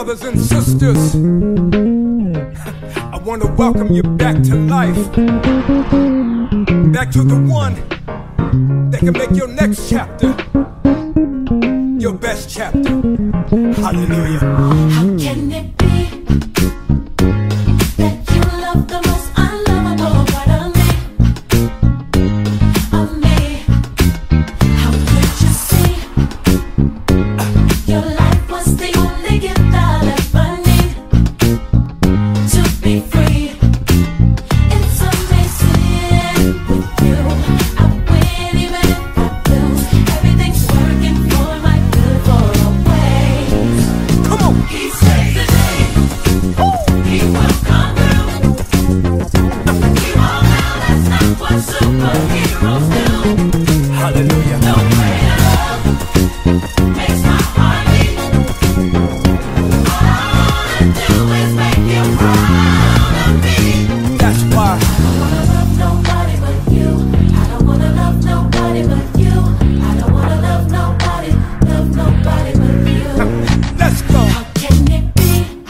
brothers and sisters, I want to welcome you back to life, back to the one that can make your next chapter your best chapter. Hallelujah. How can it be that you love the most unlovable part of me? How could you see your life was the only gift I'll ever need to be free? It's amazing with you. I win even if I lose. Everything's working for my good for always. Come on. He saves the day. He will come through. He won't now, that's not what superheroes do. Hallelujah. No greater love makes my heart beat. All I wanna do is make you proud of me. That's why I don't wanna love nobody but you. I don't wanna love nobody but you. I don't wanna love nobody but you. let's go. How can it be?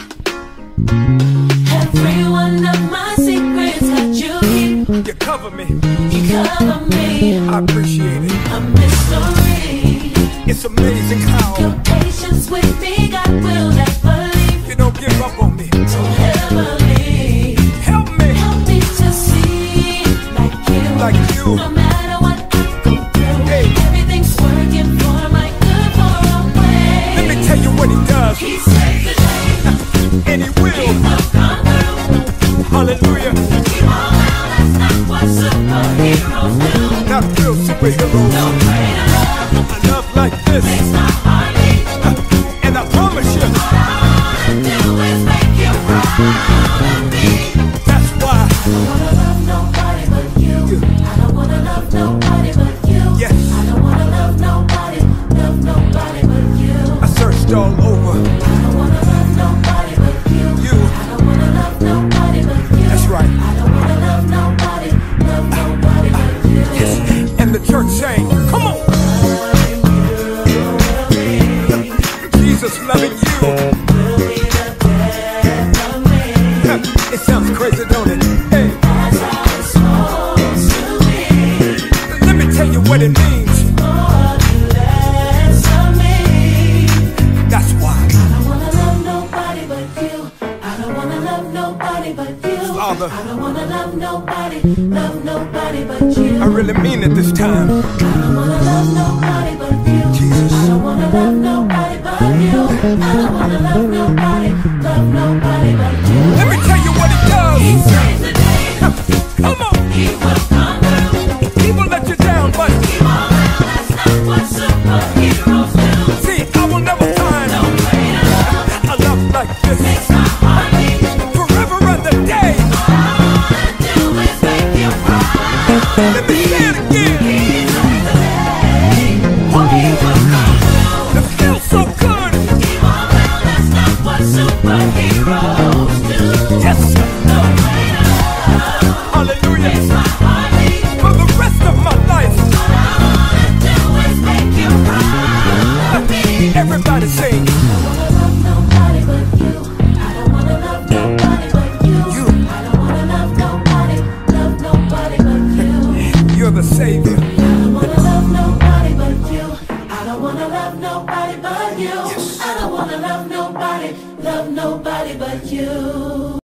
Every one of my secrets that you keep, You cover me. you cover me. I appreciate it. A mystery. It's amazing how Your patience with me, God will never leave. you don't give up on me. Don't ever leave. Help me Help me to see like you. No matter what I go through, Hey. everything's working for my good for always. Let me tell you what he does, He saves the day. and he He will. will come through. Hallelujah. He won't now, that's not what superheroes do. Not real superheroes. No greater love A love like this, makes my heart beat. and I promise you, All I wanna do is make you proud of me. that's why. I don't wanna love nobody but you. I don't wanna love nobody but you. Yes. I don't wanna love nobody but you. I searched all over. I don't wanna love nobody but you. You. I don't wanna love nobody but you. That's right. I don't wanna love nobody but you. Yes. And the church sang, come on. Jesus loving you. It sounds crazy, don't it? Hey, That's how it's supposed to be. let me tell you what it means. For the less of me. That's why. I don't wanna love nobody but you. I don't wanna love nobody but you. Father. I don't wanna love nobody but you. I really mean it this time. I don't wanna love nobody but you. Jesus. I don't wanna love nobody but you. I don't wanna love nobody but you. Let me tell you what he does. He saves the day. Come on. He will come through. He will let you down, but He won't now, that's not what superheroes do. see, I will never find No greater love a love like this. makes my heart beat. Forever and the day. All I wanna do is make you proud. Let me say it again. He saves the day. He will come through. It feels so good. He won't now, that's not what superheroes do. Yes, sir. No greater love Hallelujah. makes my heart beat. For the rest of my life. All I wanna do is make you proud of me. Everybody sing. I don't wanna love nobody but you. I don't wanna love nobody but you. You. I don't wanna love nobody but you. You're the Savior. I don't wanna love nobody but you. I don't wanna love nobody but you. I don't wanna love nobody but you.